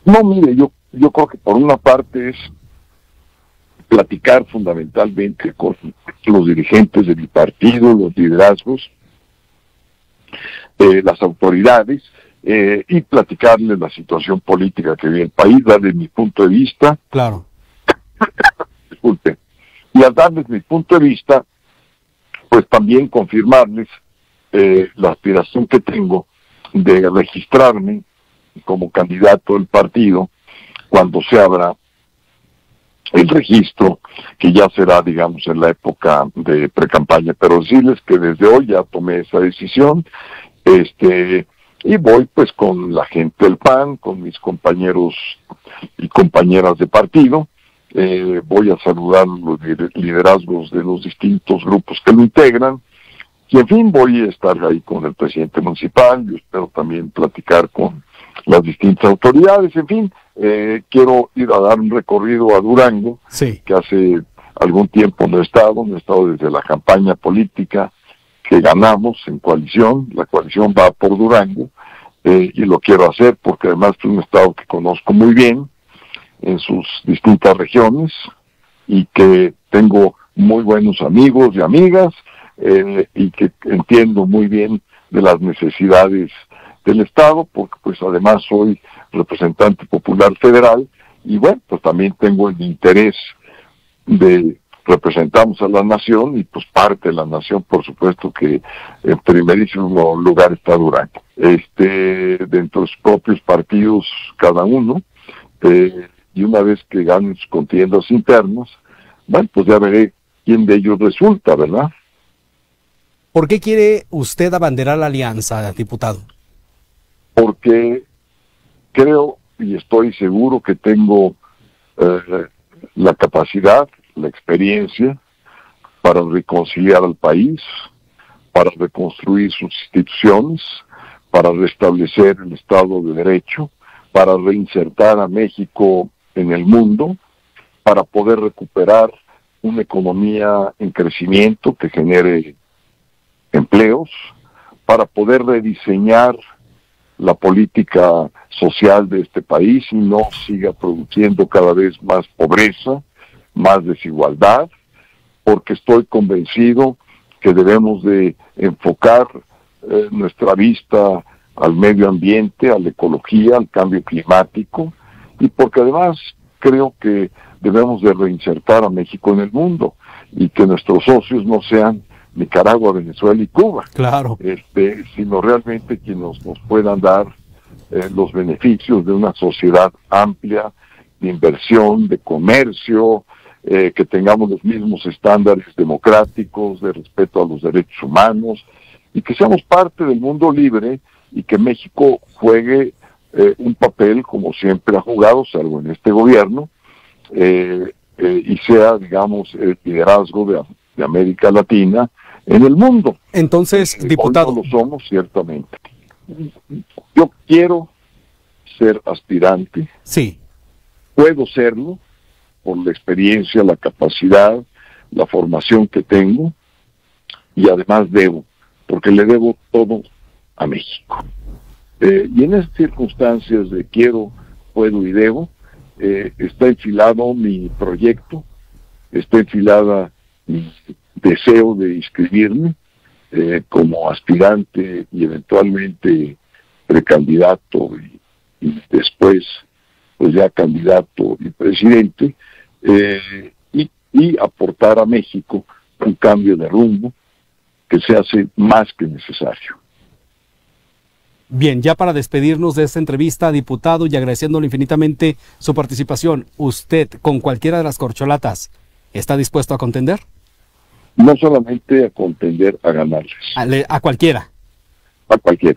No, mire, yo creo que por una parte es platicar fundamentalmente con los dirigentes de mi partido, los liderazgos, las autoridades, y platicarles la situación política que vive el país, darles mi punto de vista. Claro. Disculpe. Y al darles mi punto de vista, pues también confirmarles la aspiración que tengo de registrarme como candidato del partido cuando se abra el registro, que ya será, digamos, en la época de precampaña. Pero decirles que desde hoy ya tomé esa decisión, y voy pues con la gente del PAN, con mis compañeros y compañeras de partido. Voy a saludar los liderazgos de los distintos grupos que lo integran, y en fin, voy a estar ahí con el presidente municipal. Yo espero también platicar con las distintas autoridades. En fin, quiero ir a dar un recorrido a Durango, sí, que hace algún tiempo no he estado desde la campaña política que ganamos en coalición. La coalición va por Durango, y lo quiero hacer porque además es un estado que conozco muy bien en sus distintas regiones, y que tengo muy buenos amigos y amigas, y que entiendo muy bien de las necesidades del estado, porque pues además soy representante popular federal, y bueno, pues también tengo el interés de representamos a la nación, y pues parte de la nación, por supuesto, que en primerísimo lugar está Durango. Dentro de sus propios partidos cada uno, y una vez que ganen sus contiendas internas, bueno, pues ya veré quién de ellos resulta, ¿verdad? ¿Por qué quiere usted abanderar la alianza, diputado? Porque creo y estoy seguro que tengo la capacidad, la experiencia para reconciliar al país, para reconstruir sus instituciones, para restablecer el Estado de Derecho, para reinsertar a México en el mundo, para poder recuperar una economía en crecimiento que genere empleos, para poder rediseñar la política social de este país y no siga produciendo cada vez más pobreza, más desigualdad, porque estoy convencido que debemos de enfocar nuestra vista al medio ambiente, a la ecología, al cambio climático, y porque además creo que debemos de reinsertar a México en el mundo, y que nuestros socios no sean Nicaragua, Venezuela y Cuba, claro, sino realmente quienes nos puedan dar los beneficios de una sociedad amplia, de inversión, de comercio, que tengamos los mismos estándares democráticos, de respeto a los derechos humanos, y que seamos parte del mundo libre, y que México juegue un papel como siempre ha jugado, salvo en este gobierno, y sea, digamos, el liderazgo de América Latina en el mundo. Entonces, diputado, hoy no lo somos, ciertamente. Yo quiero ser aspirante, sí, puedo serlo por la experiencia, la capacidad, la formación que tengo, y además debo, porque le debo todo a México. Y en estas circunstancias de quiero, puedo y debo, está enfilado mi proyecto, está enfilada mi deseo de inscribirme como aspirante y eventualmente precandidato, y después pues ya candidato y presidente, y aportar a México un cambio de rumbo que se hace más que necesario. Bien, ya para despedirnos de esta entrevista, diputado, y agradeciéndole infinitamente su participación, ¿usted con cualquiera de las corcholatas está dispuesto a contender? No solamente a contender, a ganarles. A cualquiera. A cualquiera.